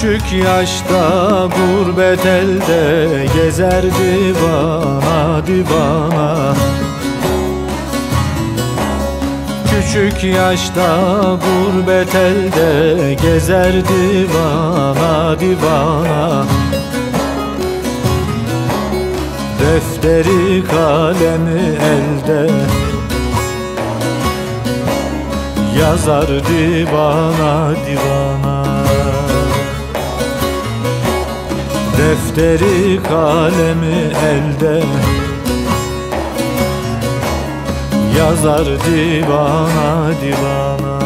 Küçük yaşta gurbet elde gezer divana divana. Küçük yaşta gurbet elde gezer divana divana. Defteri kalemi elde yazar divana divana. Defteri kalemi elde yazar divana divana.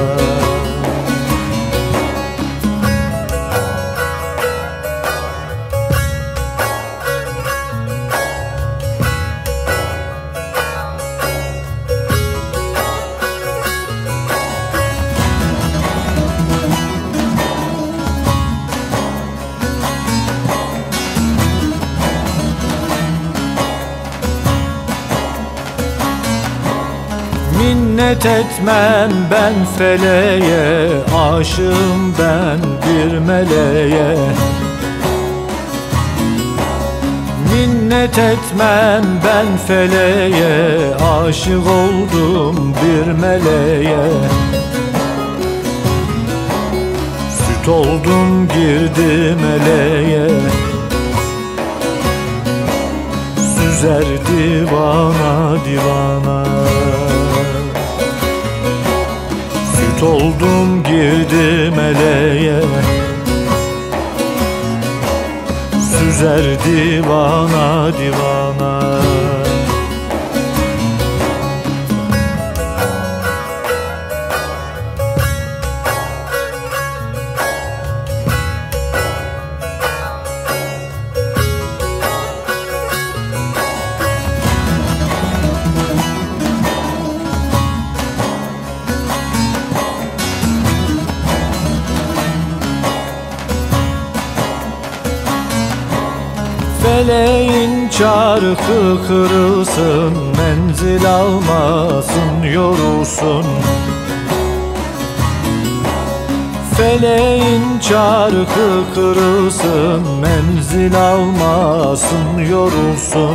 Minnet etmem ben feleğe, aşığım ben bir meleğe. Minnet etmem ben feleğe, aşık oldum bir meleğe. Süt oldum girdim meleğe, süzer divana divana. Süt oldum girdim meleğe, süzer divana divana. Feleğin çarkı kırılsın, menzil almasın, yorulsun. Feleğin çarkı kırılsın, menzil almasın, yorulsun.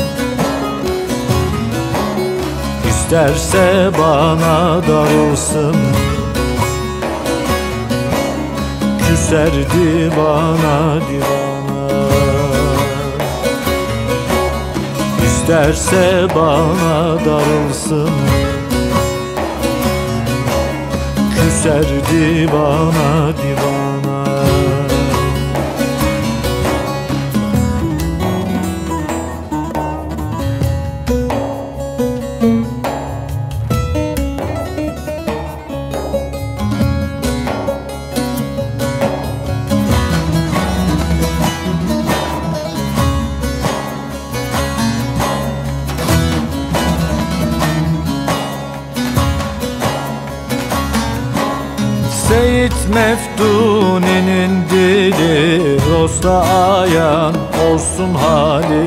İsterse bana darılsın, küser divana divana. İsterse bana darılsın, küser divana divana. Seyit Meftuni'nin dili dosta ayan olsun hali.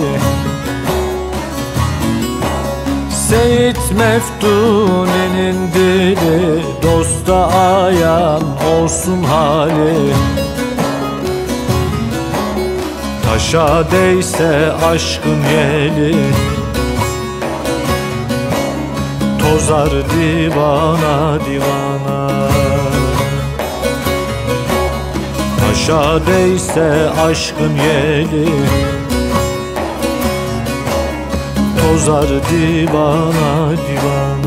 Seyit Meftuni'nin dili dosta ayan olsun hali. Taşa değse aşkın yeli, tozar divana divana. Taşa değse aşkın yeli, tozar divana divana.